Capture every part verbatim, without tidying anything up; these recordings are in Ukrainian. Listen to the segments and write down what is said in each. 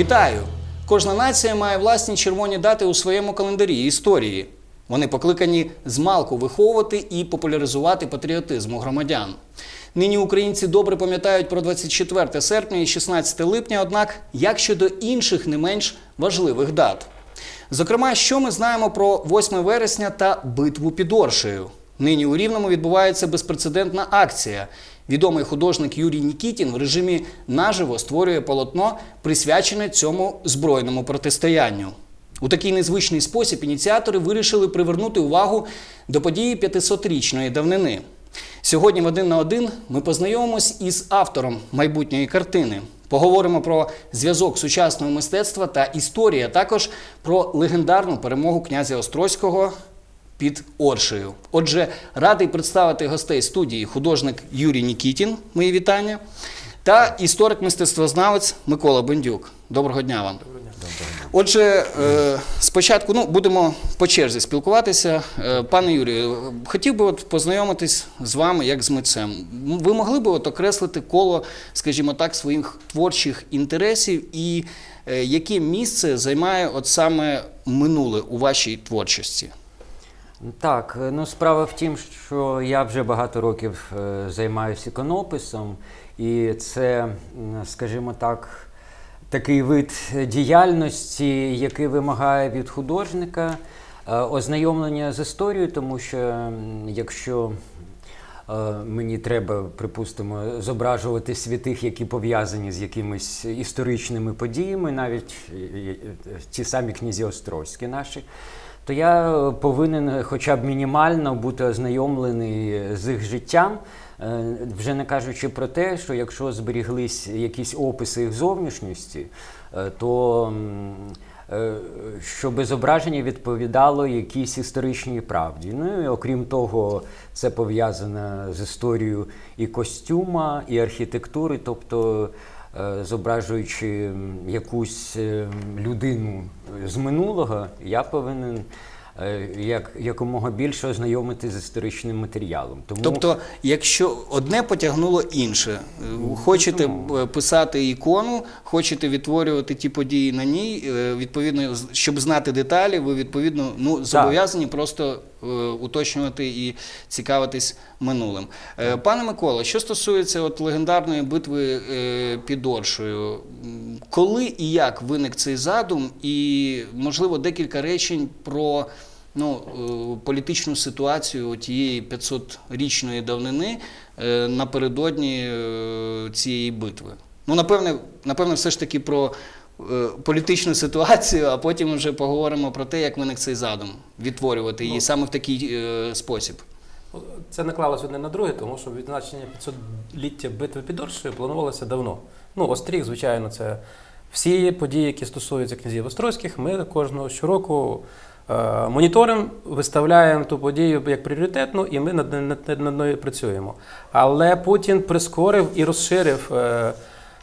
Вітаю! Кожна нація має власні червоні дати у своєму календарі історії. Вони покликані змалку виховувати і популяризувати патріотизм у громадян. Нині українці добре пам'ятають про двадцять четверте серпня і шістнадцяте липня, однак як щодо інших не менш важливих дат? Зокрема, що ми знаємо про восьме вересня та битву під Оршею? Нині у Рівному відбувається безпрецедентна акція. Відомий художник Юрій Нікітін в режимі наживо створює полотно, присвячене цьому збройному протистоянню. У такий незвичний спосіб ініціатори вирішили привернути увагу до події п'ятисотрічної давнини. Сьогодні в «Один на один» ми познайомимось із автором майбутньої картини. Поговоримо про зв'язок сучасного мистецтва та історії, а також про легендарну перемогу князя Острозького під Оршею. Отже, радий представити гостей студії художник Юрій Нікітін, мої вітання, та історик-мистецтвознавець Микола Бендюк. Доброго дня вам. Доброго дня. Отже, е, спочатку ну, будемо по черзі спілкуватися. Е, пане Юрію, хотів би от познайомитись з вами як з митцем. Ви могли б от окреслити коло, скажімо так, своїх творчих інтересів і е, яке місце займає от саме минуле у вашій творчості? Так, ну справа в тім, що я вже багато років е, займаюся іконописом, і це, скажімо так, такий вид діяльності, який вимагає від художника е, ознайомлення з історією, тому що якщо е, мені треба, припустимо, зображувати святих, які пов'язані з якимись історичними подіями, навіть ті самі князі Острозькі наші, то я повинен хоча б мінімально бути ознайомлений з їх життям, вже не кажучи про те, що якщо зберіглись якісь описи їх зовнішності, то щоб зображення відповідало якійсь історичній правді. Ну і окрім того, це пов'язано з історією і костюма, і архітектури, тобто зображуючи якусь людину з минулого, я повинен як, якомога більше ознайомити з історичним матеріалом. Тому... Тобто, якщо одне потягнуло інше, хочете писати ікону, хочете відтворювати ті події на ній, відповідно, щоб знати деталі, ви, відповідно, ну, зобов'язані просто уточнювати і цікавитись минулим. Пане Микола, що стосується от легендарної битви під Оршею, коли і як виник цей задум, і, можливо, декілька речень про ну, політичну ситуацію тієї п'ятсотрічної давнини напередодні цієї битви? Ну, напевне, напевне, все ж таки про політичну ситуацію, а потім вже поговоримо про те, як виник цей задум, відтворювати її саме в такий е, спосіб. Це наклалося одне на друге, тому що відзначення п'ятсотліття битви під Оршею планувалося давно. Ну, Остріг, звичайно, це всі події, які стосуються князів Острозьких, ми кожного щороку е, моніторимо, виставляємо ту подію як пріоритетну, і ми над, над, над, над нею працюємо. Але Путін прискорив і розширив е,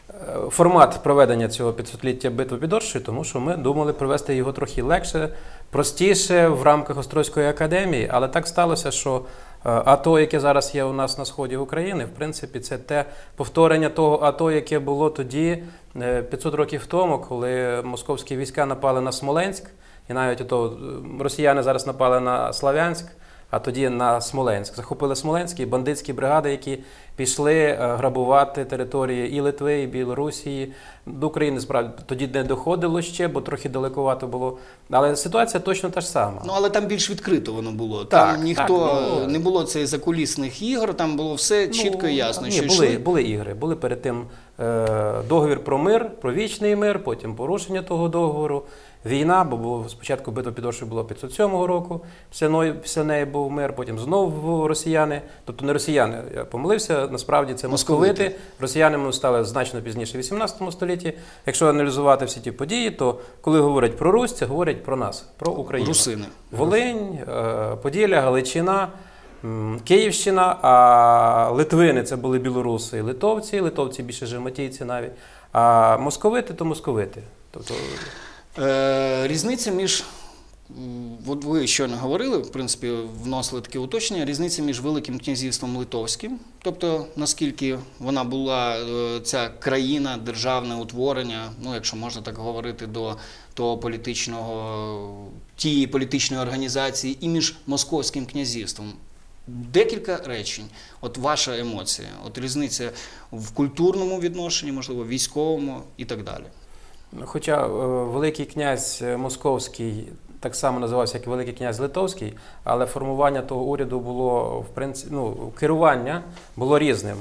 формат проведення цього п'ятсотліття битви під Оршею, тому що ми думали провести його трохи легше, простіше в рамках Острозької академії, але так сталося, що АТО, яке зараз є у нас на сході України, в принципі, це те повторення того АТО, яке було тоді, п'ятсот років тому, коли московські війська напали на Смоленськ, і навіть ото росіяни зараз напали на Слов'янськ, а тоді на Смоленськ. Захопили Смоленськ і бандитські бригади, які пішли грабувати території і Литви, і Білорусі. До України, справді, тоді не доходило ще, бо трохи далекувато було. Але ситуація точно та ж сама. Ну, але там більш відкрито воно було. Так, там ніхто, так, ну, не було цих закулісних ігор, там було все чітко і ясно. Ні, що були, йшли... були ігри. Були перед тим е, договір про мир, про вічний мир, потім порушення того договору. Війна, бо було, спочатку битва під Оршею було п'ятсот сьомого року, після, після неї був мир, потім знову росіяни, тобто не росіяни, я помилився, насправді це московити. московити. Росіянами стали значно пізніше, в вісімнадцятому столітті. Якщо аналізувати всі ті події, то коли говорять про Русь, це говорять про нас, про Україну. Русини. Волинь, Поділля, Галичина, Київщина, а Литвини – це були білоруси і литовці, литовці більше жематійці навіть, а московити – то московити. Тобто... Е, різниця між От ви щойно говорили, в принципі, вносили таке уточнення, різниця між Великим князівством Литовським, тобто наскільки вона була, ця країна, державне утворення, ну, якщо можна так говорити, до того політичного, тієї політичної організації, і між Московським князівством. Декілька речень. От ваша емоція, от різниця в культурному відношенні, можливо, військовому і так далі. Хоча е, Великий князь Московський так само називався, як і Великий князь Литовський, але формування того уряду було, в принципі, ну, керування було різним.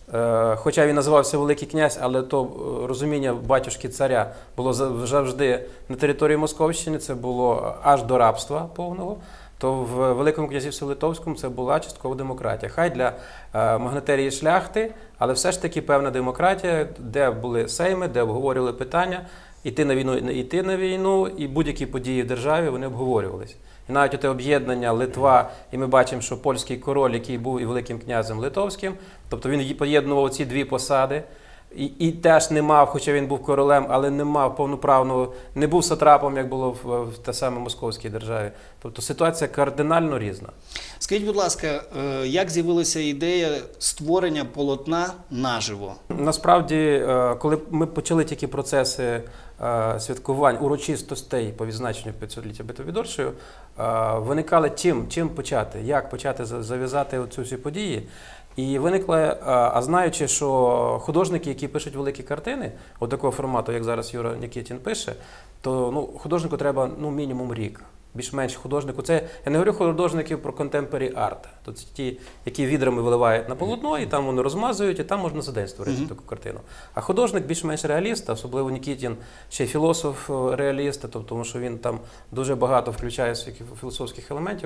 Е, хоча він називався Великий князь, але то розуміння батюшки царя було завжди на території Московщини, це було аж до рабства повного. То в Великому князівстві Литовському це була часткова демократія. Хай для е, магнатерії шляхти, але все ж таки певна демократія, де були сейми, де обговорювали питання, іти на війну, не йти на війну, і будь-які події в державі, вони обговорювалися. І навіть те об'єднання Литва, і ми бачимо, що польський король, який був і Великим князем Литовським, тобто він поєднував ці дві посади, І, і теж не мав, хоча він був королем, але не мав повноправного, не був сатрапом, як було в, в те саме Московській державі. Тобто ситуація кардинально різна. Скажіть, будь ласка, як з'явилася ідея створення полотна наживо? Насправді, коли ми почали тільки процеси святкувань, урочистостей по відзначенню п'ятсотліття битви під Оршею, виникали чим, чим почати, як почати зав'язати оцю всі події. І виникло, а знаючи, що художники, які пишуть великі картини, от такого формату, як зараз Юра Нікітін пише, то ну, художнику треба ну, мінімум рік. Більш-менш художнику. Це, я не говорю художників про contemporary art. Тобто ті, які відрами виливають на полотно, і там вони розмазують, і там можна за день створити mm-hmm. таку картину. А художник більш-менш реаліст, особливо Нікітін, ще й філософ-реаліст, тобто, тому що він там дуже багато включає своїх філософських елементів.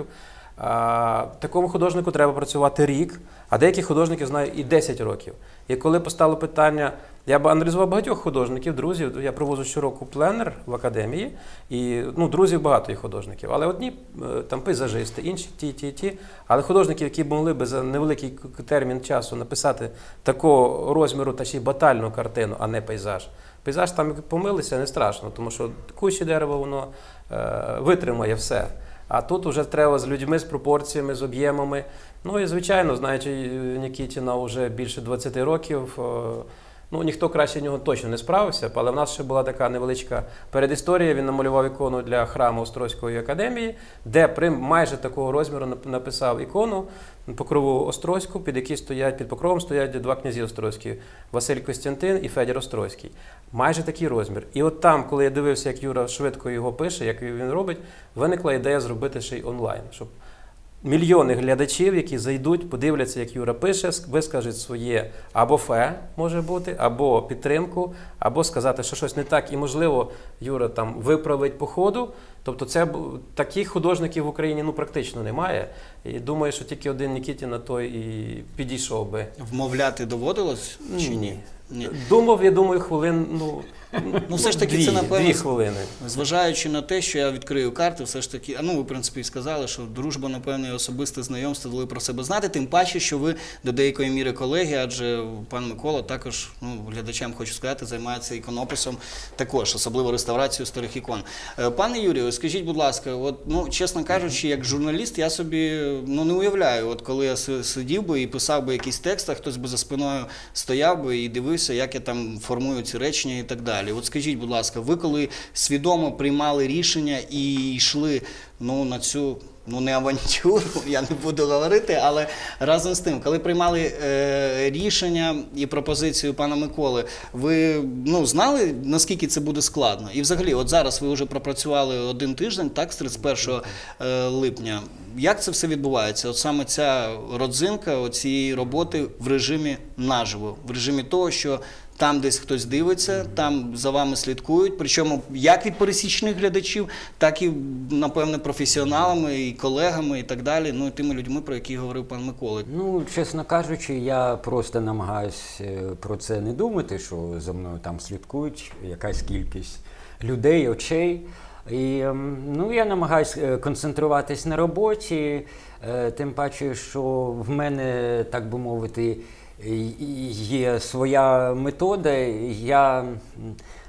А, такому художнику треба працювати рік, а деякі художники знають і десять років. І коли постало питання, я б аналізував багатьох художників, друзів, я проводжу щороку пленер в академії, і ну, друзів багато є художників, але одні там пейзажисти, інші ті, ті, ті, але художників, які б могли би за невеликий термін часу написати такого розміру та ще й батальну картину, а не пейзаж. Пейзаж там помилися, не страшно, тому що кущі дерева, воно е, витримає все. А тут вже треба з людьми, з пропорціями, з об'ємами. Ну і, звичайно, знаючи Нікітіна вже більше двадцяти років, ну, ніхто краще нього точно не справився, але в нас ще була така невеличка передісторія. Він намалював ікону для храму Острозької академії, де при майже такого розміру написав ікону Покрову Острозьку, під які стоять, під покровом стоять два князі Острозькі – Василь Костянтин і Федір Острозький. Майже такий розмір. І от там, коли я дивився, як Юра швидко його пише, як він робить, виникла ідея зробити ще й онлайн, щоб мільйони глядачів, які зайдуть, подивляться, як Юра пише, вискажуть своє або фе, може бути, або підтримку, або сказати, що щось не так, і, можливо, Юра там виправить по ходу. Тобто це, таких художників в Україні ну, практично немає. І думаю, що тільки один Нікітін на той і підійшов би. Вмовляти доводилось чи ні? Ні. Думав, я думаю, хвилин, ну, ну все ж таки дві, це, напевно, дві хвилини. Зважаючи на те, що я відкрию карти, все ж таки, а ну ви, в принципі, сказали, що дружба, напевно, і особисте знайомство дали про себе знати, тим паче, що ви до деякої міри колеги, адже пан Микола також, ну, глядачам хочу сказати, займається іконописом також, особливо реставрацією старих ікон. Пане Юрію, скажіть, будь ласка, от, ну, чесно кажучи, як журналіст, я собі ну, не уявляю, от коли я сидів би і писав би якийсь текст, а хтось би за спиною стояв би і дивився, як я там формую ці речення і так далі. От скажіть, будь ласка, ви коли свідомо приймали рішення і йшли ну, на цю, ну не авантюру, я не буду говорити, але разом з тим, коли приймали е, рішення і пропозицію пана Миколи, ви ну, знали, наскільки це буде складно? І взагалі, от зараз ви вже пропрацювали один тиждень, так, з тридцять першого липня. Як це все відбувається? От саме ця родзинка цієї роботи в режимі наживо, в режимі того, що там десь хтось дивиться, там за вами слідкують, причому як від пересічних глядачів, так і, напевне, професіоналами і колегами і так далі, ну і тими людьми, про які говорив пан Микола. Ну, чесно кажучи, я просто намагаюся про це не думати, що за мною там слідкують якась кількість людей, очей. І ну, я намагаюся концентруватись на роботі, тим паче, що в мене, так би мовити, є своя метода. Я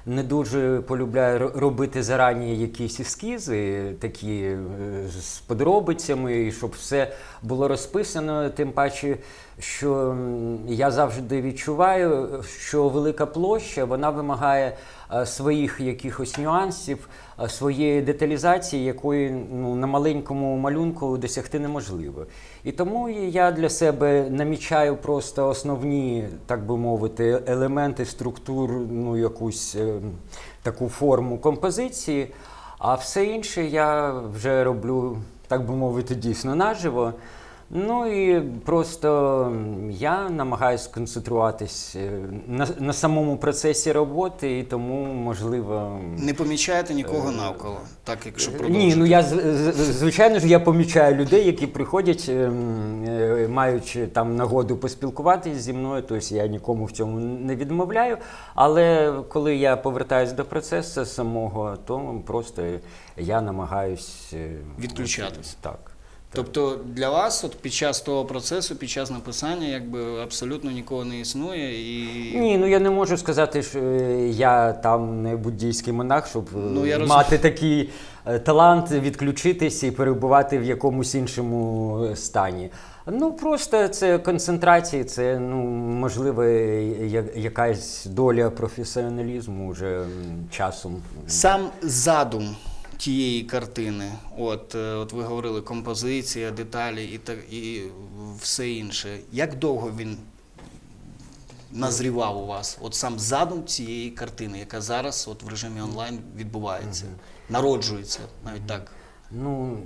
не дуже полюбляю ро- робити зарані якісь ескізи, такі е, з подробицями, і щоб все було розписано, тим паче, що м, я завжди відчуваю, що велика площа, вона вимагає е, своїх якихось нюансів, е, своєї деталізації, якої ну, на маленькому малюнку досягти неможливо. І тому я для себе намічаю просто основні, так би мовити, елементи структур, ну, якусь е, таку форму композиції, а все інше я вже роблю, так би мовити, дійсно наживо. Ну і просто я намагаюся сконцентруватись на, на самому процесі роботи, і тому, можливо... Не помічаєте нікого навколо, так, якщо продовжити? Ні, ну я, з- з- звичайно ж, я помічаю людей, які приходять, ем, е, маючи там нагоду поспілкуватися зі мною, тобто я нікому в цьому не відмовляю, але коли я повертаюся до процесу самого, то просто я намагаюсь... е, Відключатись. Так. Тобто для вас от під час того процесу, під час написання, якби абсолютно нікого не існує і... Ні, ну я не можу сказати, що е, я там не буддійський монах, щоб е, Ну, я мати такий е, талант відключитися і перебувати в якомусь іншому е, стані. Ну просто це концентрація, це ну можливо я- якась доля професіоналізму вже м, часом. Сам задум тієї картини, от, е, от ви говорили, композиція, деталі і, так, і все інше. Як довго він назрівав у вас? От сам задум цієї картини, яка зараз от в режимі онлайн відбувається, народжується, навіть так. Ну,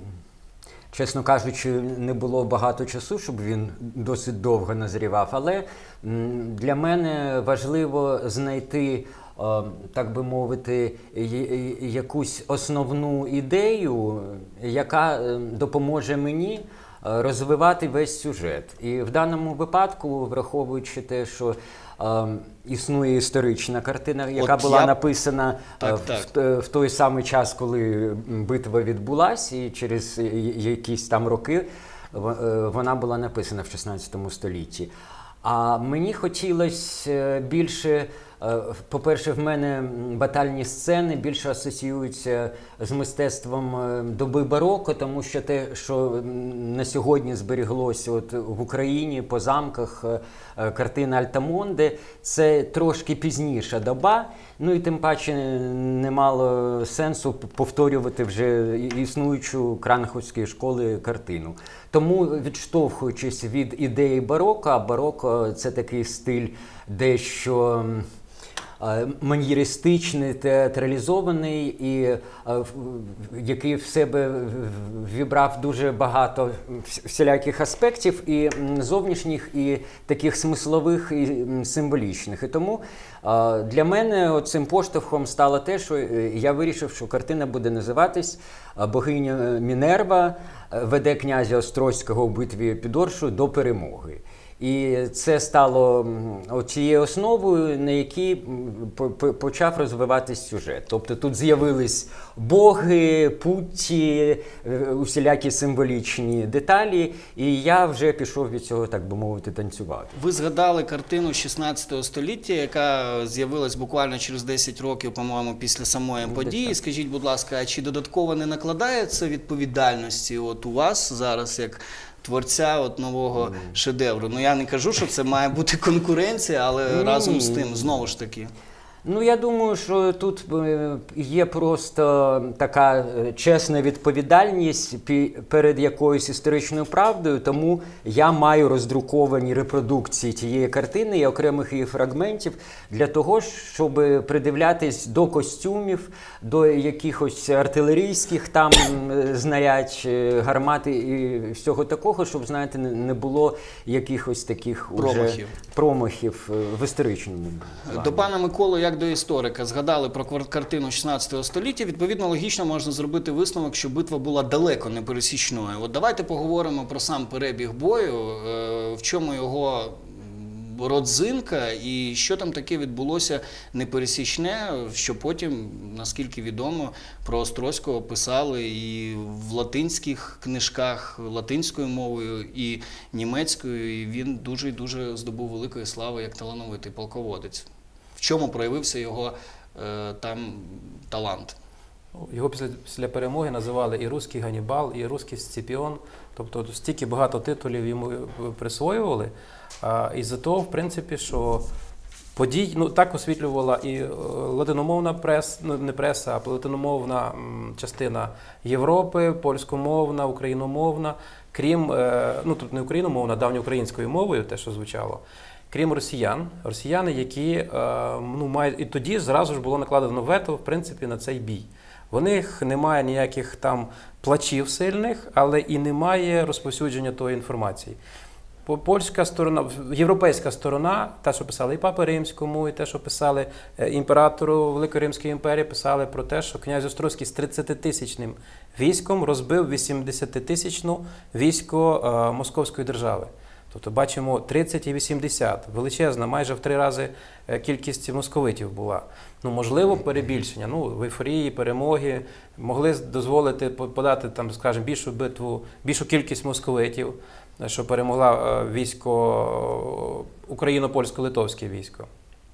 чесно кажучи, не було багато часу, щоб він досить довго назрівав, але м, для мене важливо знайти, е, так би мовити, я- я- якусь основну ідею, яка е, допоможе мені е, розвивати весь сюжет. І в даному випадку, враховуючи те, що е, існує історична картина, яка От була я- написана е, Так, в, так. т- в той самий час, коли битва відбулася, і через я- якісь там роки в- е, вона була написана в шістнадцятому столітті. А мені хотілося більше, е, по-перше, в мене батальні сцени більше асоціюються з мистецтвом е, доби бароко, тому що те, що м, на сьогодні зберіглося от в Україні по замках, е, е, картина Альтамонде, це трошки пізніша доба, ну і тим паче не мало сенсу повторювати вже існуючу Кранаховської школи картину. Тому, відштовхуючись від ідеї бароко, а бароко – це такий стиль дещо м, е, маньєристичний, театралізований, і е, в- який в себе в- вібрав дуже багато вс- всіляких аспектів, і м, зовнішніх, і таких смислових, і м, символічних. І тому е, для мене цим поштовхом стало те, що е, я вирішив, що картина буде називатись е, «Богиня Мінерва е, веде князя Острозького в битві під Оршею до перемоги». І це стало м, тією основою, на якій м, по- по- почав розвиватись сюжет. Тобто тут з'явились боги, путті, е, усілякі символічні деталі, і я вже пішов від цього, так би мовити, танцювати. Ви згадали картину шістнадцятого століття, яка з'явилась буквально через десять років, по-моєму, після самої десь події. так. Скажіть, будь ласка, а чи додатково не накладається відповідальності от у вас зараз, як творця от нового шедевру? Ну, я не кажу, що це має бути конкуренція, але Ні. разом з тим, знову ж таки. Ну, я думаю, що тут е, є просто така е, чесна відповідальність пі- перед якоюсь історичною правдою, тому я маю роздруковані репродукції тієї картини і окремих її фрагментів для того, щоб придивлятись до костюмів, до якихось артилерійських там е, знарядь, е, гармат і всього такого, щоб, знаєте, не- не було якихось таких уже Промахів. промахів е, в історичному плані. До пана Миколи, як до історика, згадали про квар- картину шістнадцятого століття. Відповідно, логічно можна зробити висновок, що битва була далеко не пересічною. От давайте поговоримо про сам перебіг бою, е, в чому його м, родзинка і що там таке відбулося непересічне, що потім, наскільки відомо, про Острозького писали і в латинських книжках, латинською мовою, і німецькою, і він дуже і дуже здобув великої слави як талановитий полководець. В чому проявився його е, там талант. Його після, після перемоги називали і «Руський Ганнібал», і «Руський Сципіон». Тобто стільки багато титулів йому присвоювали. А, із-за того, в принципі, що подій, ну так освітлювала і латиномовна преса, ну не преса, а латиномовна м, частина Європи, польськомовна, україномовна, крім, е, ну тут не україномовна, давньоукраїнською мовою, те, що звучало, крім росіян, росіяни, які, е, ну, мають, і тоді зразу ж було накладено вето, в принципі, на цей бій. В них немає ніяких там плачів сильних, але і немає розповсюдження тої інформації. Польська сторона, європейська сторона, те, що писали і Папи Римському, і те, що писали імператору Великої Римської імперії, писали про те, що князь Острозький з тридцятитисячним військом розбив вісімдесятитисячну військо е, Московської держави. Тобто бачимо тридцять і вісімдесят, величезна, майже в три рази кількість московитів була. Ну, можливо, перебільшення, ну, в ейфорії, перемоги, могли дозволити подати, там, скажімо, більшу битву, більшу кількість московитів, що перемогла військо, україно-польсько-литовське військо.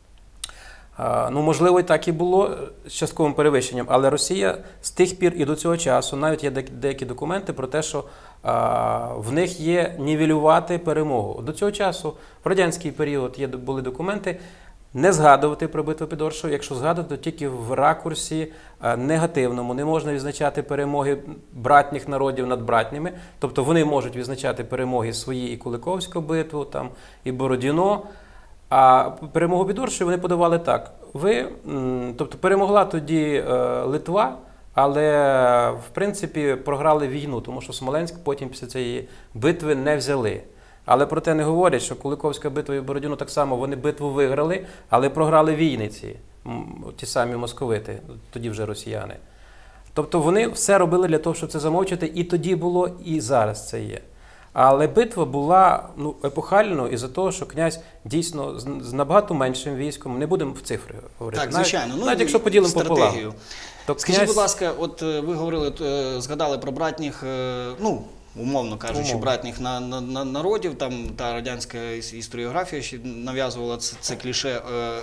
Ну, можливо, і так і було з частковим перевищенням, але Росія з тих пір і до цього часу, навіть є деякі документи про те, що а, в них є нівелювати перемогу. До цього часу, в радянський період, є, були документи не згадувати про битву під Оршею, якщо згадувати, то тільки в ракурсі а, негативному. Не можна відзначати перемоги братніх народів над братніми, тобто вони можуть відзначати перемоги свої і Куликовську битву, там, і Бородіно. А перемогу під Оршею вони подавали так. Ви, тобто перемогла тоді е, Литва, але в принципі програли війну, тому що Смоленськ потім після цієї битви не взяли. Але про те не говорять, що Куликовська битва і Бородіно так само, вони битву виграли, але програли війниці, ті самі московити, тоді вже росіяни. Тобто вони все робили для того, щоб це замовчати, і тоді було, і зараз це є. Але битва була, ну, епохальною із-за того, що князь дійсно з, з набагато меншим військом, не будемо в цифри говорити. Так, звичайно. Навіть, ну, навіть якщо поділимо пополам. То Скажіть, князь... будь ласка, от ви говорили, згадали про братніх, ну, умовно кажучи, умовно. братніх на, на, на, народів, там та радянська історіографія ще нав'язувала це, це кліше.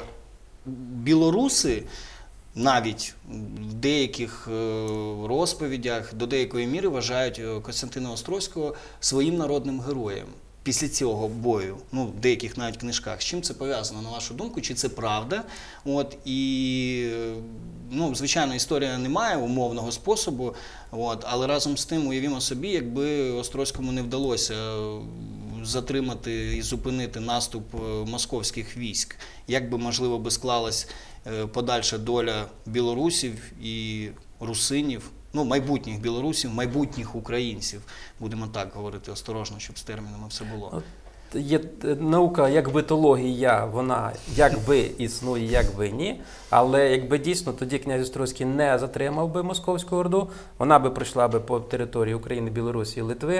Білоруси навіть в деяких розповідях до деякої міри вважають Костянтина Острозького своїм народним героєм. Після цього бою, ну, в деяких навіть книжках. З чим це пов'язано, на вашу думку? Чи це правда? От, і, ну, звичайно, історія не має умовного способу, от, але разом з тим уявімо собі, якби Острозькому не вдалося затримати і зупинити наступ московських військ, як би, можливо, би склалась подальша доля білорусів і русинів, ну, майбутніх білорусів, майбутніх українців. Будемо так говорити осторожно, щоб з термінами все було. Є наука, як битологія, вона якби існує, якби ні. Але якби дійсно тоді князь Острозький не затримав би Московську Орду, вона би пройшла би по території України, Білорусі і Литви.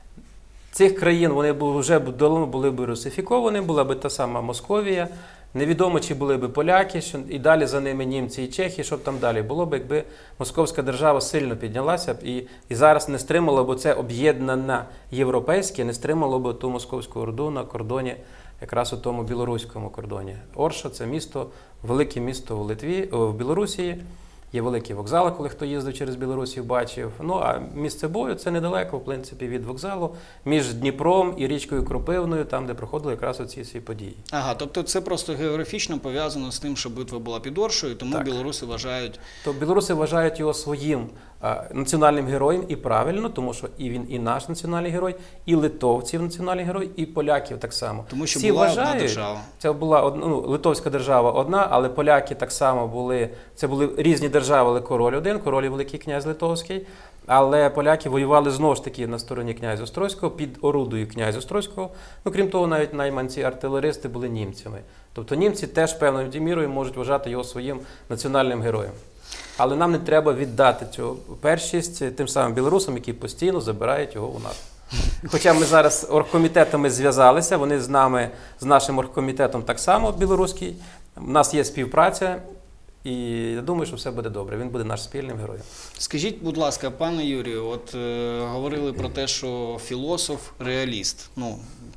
Цих країн вони вже давно були б русифіковані, була б та сама Московія. Невідомо, чи були б поляки, що і далі за ними німці і чехи, що б там далі було б, якби Московська держава сильно піднялася б і, і зараз не стримало б це об'єднане європейське, не стримало б ту Московську Орду на кордоні, якраз у тому білоруському кордоні. Орша – це місто, велике місто в Литві, в Білорусі. Є великі вокзали, коли хто їздив через Білорусію, бачив. Ну, а місце бою – це недалеко, в принципі, від вокзалу, між Дніпром і річкою Кропивною, там, де проходили якраз оці всі події. Ага, тобто це просто географічно пов'язано з тим, що битва була під Оршею, тому так. білоруси вважають… То білоруси вважають його своїм а, національним героєм, і правильно, тому що і він і наш національний герой, і литовців національний герой, і поляків так само. Тому що всі була вважають, одна держава. Це була, ну, литовська держава одна, але поляки так само були, це були різні держави, але король один, король і великий князь Литовський. Але поляки воювали знову ж таки на стороні князя Острозького, під орудою князя Острозького. Ну, крім того, навіть найманці-артилеристи були німцями. Тобто німці теж певною мірою можуть вважати його своїм національним героєм. Але нам не треба віддати цю першість тим самим білорусам, які постійно забирають його у нас. Хоча ми зараз оргкомітетами зв'язалися, вони з нами, з нашим оргкомітетом так само білоруський. У нас є співпраця. І я думаю, що все буде добре. Він буде наш спільним героєм. Скажіть, будь ласка, пане Юрію, от е, говорили про те, що філософ-реаліст. Ну,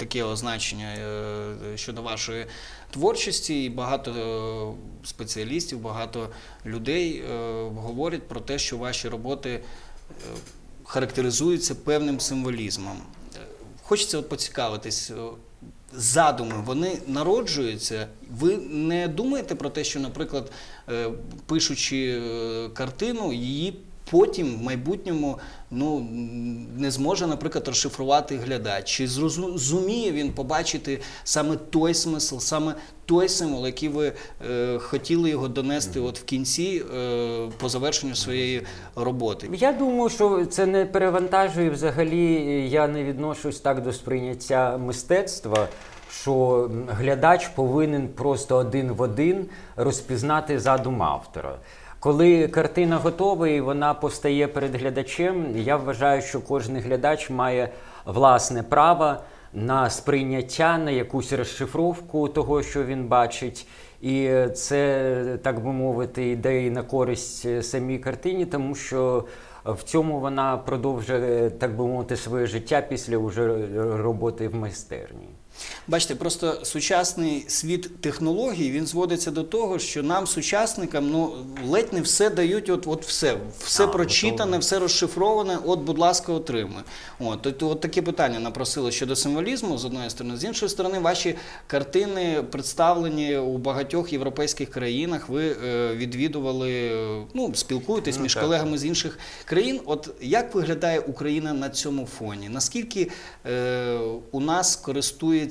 таке означення е, щодо вашої творчості, і багато е, спеціалістів, багато людей е, говорять про те, що ваші роботи е, характеризуються певним символізмом. Хочеться от поцікавитись, задуми, вони народжуються. Ви не думаєте про те, що, наприклад, пишучи картину, її потім в майбутньому ну, не зможе, наприклад, розшифрувати глядач? Чи зрозуміє він побачити саме той смисл, саме той символ, який ви е, хотіли його донести от в кінці е, по завершенню своєї роботи? Я думаю, що це не перевантажує. Взагалі я не відношусь так до сприйняття мистецтва, що глядач повинен просто один в один розпізнати задум автора. Коли картина готова і вона постає перед глядачем, я вважаю, що кожен глядач має власне право на сприйняття, на якусь розшифровку того, що він бачить. І це, так би мовити, йде і на користь самій картині, тому що в цьому вона продовжує, так би мовити, своє життя після уже роботи в майстерні. Бачите, просто сучасний світ технологій, він зводиться до того, що нам, сучасникам, ну, ледь не все дають, от, от все, все а, прочитане, готове. Все розшифроване, от, будь ласка, отримуй. От, от, от таке питання напросили щодо символізму, з одної сторони. З іншої сторони, ваші картини представлені у багатьох європейських країнах, ви е, відвідували, ну, спілкуєтесь ну, між так. колегами з інших країн. От як виглядає Україна на цьому фоні? Наскільки е, у нас користується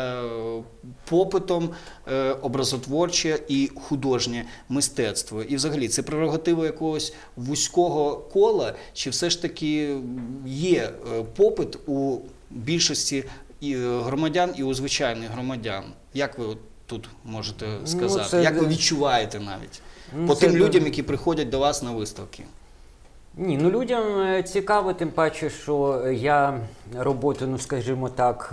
попитом е, образотворче і художнє мистецтво? І взагалі, це прерогатива якогось вузького кола, чи все ж таки є е, попит у більшості і громадян і у звичайних громадян? Як ви от тут можете сказати? Ну, це... Як ви відчуваєте навіть? Ну, по тим це... людям, які приходять до вас на виставки? Ні, ну людям цікаво, тим паче, що я роботу, ну скажімо так,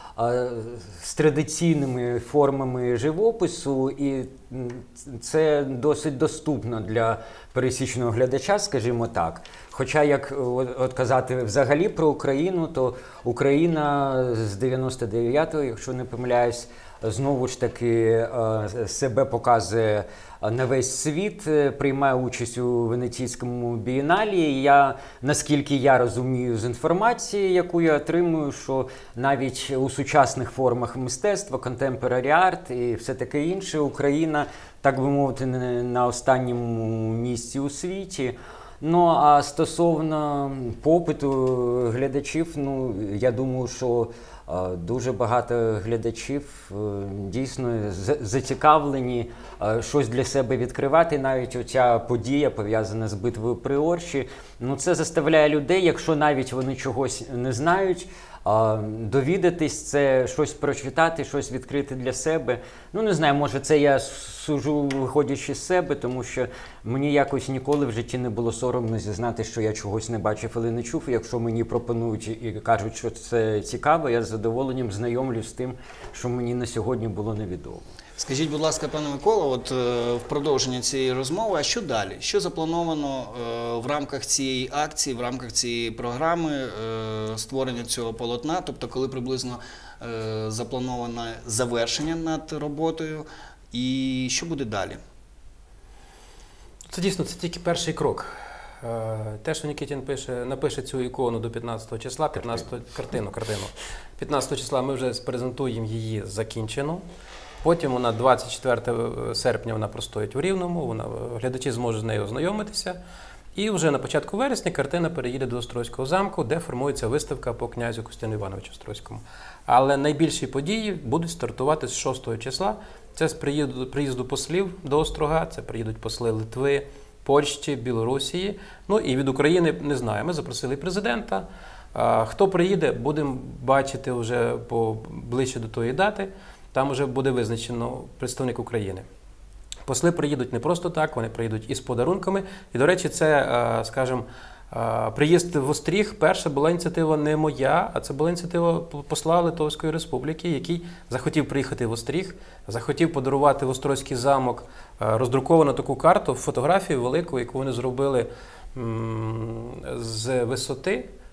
з традиційними формами живопису, і це досить доступно для пересічного глядача, скажімо так. Хоча, як от казати взагалі про Україну, то Україна з дев'яносто дев'ятого, якщо не помиляюсь, знову ж таки себе показує на весь світ, приймає участь у Венеційському бієналі. Я, наскільки я розумію з інформації, яку я отримую, що навіть у сучасних формах мистецтва, contemporary art і все таке інше, Україна, так би мовити, на останньому місці у світі. Ну, а стосовно попиту глядачів, ну, я думаю, що дуже багато глядачів дійсно зацікавлені щось для себе відкривати. Навіть оця подія, пов'язана з битвою при Орші, ну, це заставляє людей, якщо навіть вони чогось не знають, довідатись, це щось прочитати, щось відкрити для себе. Ну, не знаю, може це я сужу, виходячи з себе, тому що мені якось ніколи в житті не було соромно зізнати, що я чогось не бачив і не чув. І якщо мені пропонують і кажуть, що це цікаво, я з задоволенням знайомлюсь з тим, що мені на сьогодні було невідомо. Скажіть, будь ласка, пане Микола, от е, в продовження цієї розмови, а що далі? Що заплановано е, в рамках цієї акції, в рамках цієї програми е, створення цього полотна? Тобто, коли приблизно е, заплановане завершення над роботою, і що буде далі? Це дійсно, це тільки перший крок. Те, що Нікітін пише, напише цю ікону до п'ятнадцятого числа, п'ятнадцятого, картину, картину, п'ятнадцятого числа ми вже презентуємо її закінчену. Потім вона двадцять четвертого серпня вона простоїть у Рівному, вона, глядачі зможуть з нею ознайомитися. І вже на початку вересня картина переїде до Острозького замку, де формується виставка по князю Костянтину Івановичу Острозькому. Але найбільші події будуть стартувати з шостого числа. Це з приїзду, приїзду послів до Острога, це приїдуть посли Литви, Польщі, Білорусії. Ну і від України, не знаю, ми запросили президента. Хто приїде, будемо бачити вже по, ближче до тої дати. Там вже буде визначено представник України. Посли приїдуть не просто так, вони приїдуть із подарунками. І, до речі, це, скажімо, приїзд в Остріг перша була ініціатива не моя, а це була ініціатива посла Литовської Республіки, який захотів приїхати в Остріг, захотів подарувати в Острозький замок роздруковану таку карту, фотографію велику, яку вони зробили з висоти.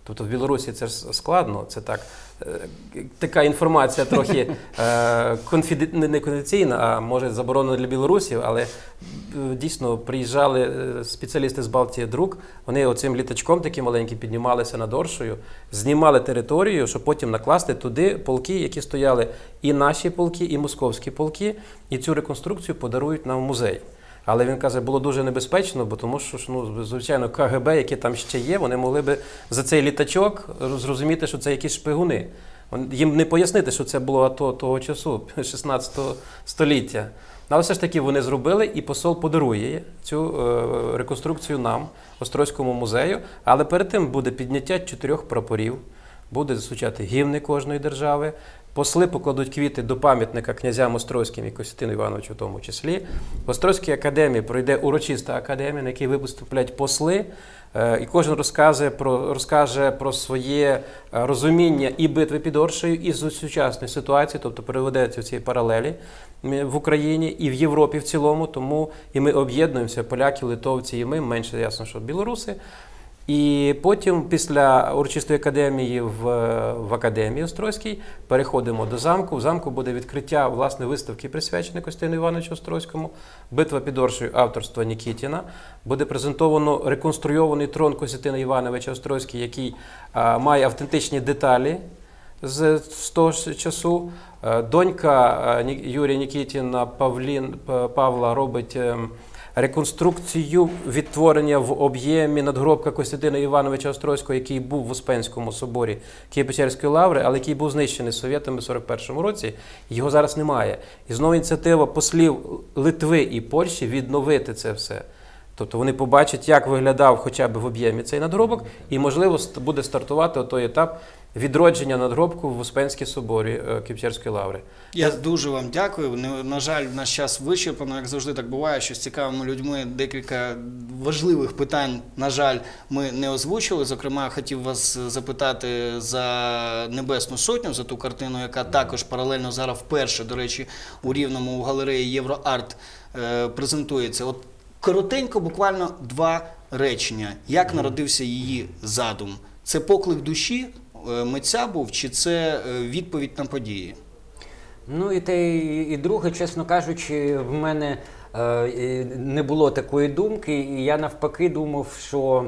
Тобто в Білорусі це ж складно, це так, е, така інформація трохи е, конфіде... не конфіденційна, а може заборонена для білорусів, але е, дійсно приїжджали е, спеціалісти з Балтії Друк, вони оцим літачком таким маленьким піднімалися над Оршею, знімали територію, щоб потім накласти туди полки, які стояли і наші полки, і московські полки, і цю реконструкцію подарують нам в музей. Але він каже, було дуже небезпечно, бо тому що, ну, звичайно, ка ге бе, які там ще є, вони могли би за цей літачок зрозуміти, що це якісь шпигуни. Їм не пояснити, що це було АТО того часу, шістнадцятого століття. Але все ж таки вони зробили, і посол подарує цю е, реконструкцію нам, Острозькому музею. Але перед тим буде підняття чотирьох прапорів, буде звучати гімни кожної держави. Посли покладуть квіти до пам'ятника князям Острозьким і Костянтину Івановичу в тому числі. В Острозькій академії пройде урочиста академія, на якій виступлять посли, і кожен розкаже про, розкаже про своє розуміння і битви під Оршею, і з сучасної ситуації, тобто переведеться ці паралелі в Україні і в Європі в цілому, тому і ми об'єднуємося, поляки, литовці і ми, менше ясно, що білоруси. І потім, після урочистої академії в, в академії Острозькій, переходимо до замку. В замку буде відкриття, власне, виставки, присвяченої Костянтину Івановичу Острозькому, «Битва під Оршею» авторства Нікітіна. Буде презентовано реконструйований трон Костянтина Івановича Острозького, який а, має автентичні деталі з, з того ж часу. А, донька а, Юрія Нікітіна, Павлін, Павла, робить реконструкцію відтворення в об'ємі надгробка Костянтина Івановича Острозького, який був в Успенському соборі Києво-Печерської лаври, але який був знищений совєтами в сорок першому році. Його зараз немає. І знову ініціатива послів Литви і Польщі відновити це все. Тобто вони побачать, як виглядав хоча б в об'ємі цей надгробок, і, можливо, буде стартувати той етап відродження надгробку в Успенській соборі Києво-Печерської лаври. Я дуже вам дякую. На жаль, наш час вичерпано, як завжди так буває, що з цікавими людьми декілька важливих питань, на жаль, ми не озвучили. Зокрема, хотів вас запитати за Небесну Сотню, за ту картину, яка також паралельно зараз вперше, до речі, у Рівному у галереї Євроарт презентується. От коротенько, буквально два речення. Як народився її задум? Це поклик душі митця був, чи це відповідь на події? Ну і те, і друге, чесно кажучи, в мене е, не було такої думки, і я навпаки думав, що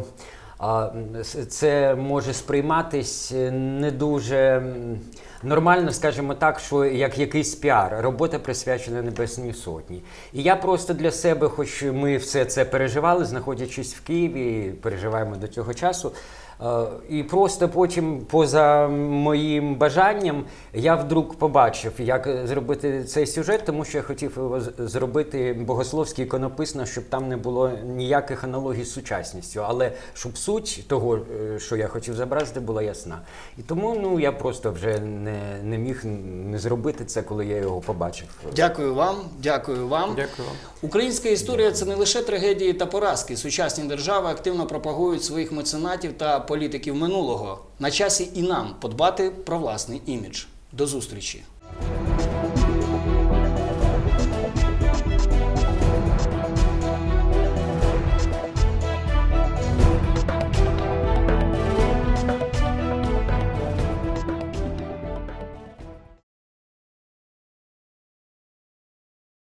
е, це може сприйматись не дуже нормально, скажімо так, що як якийсь піар, робота присвячена Небесній Сотні. І я просто для себе, хоч ми все це переживали, знаходячись в Києві, переживаємо до цього часу, і просто потім, поза моїм бажанням, я вдруг побачив, як зробити цей сюжет, тому що я хотів його зробити богословський, іконописно, щоб там не було ніяких аналогій з сучасністю, але щоб суть того, що я хотів зобразити, була ясна. І тому ну, я просто вже не, не міг не зробити це, коли я його побачив. Дякую вам, дякую вам. Дякую вам. Українська історія – це не лише трагедії та поразки. Сучасні держави активно пропагують своїх меценатів та політиків минулого. На часі і нам подбати про власний імідж. До зустрічі!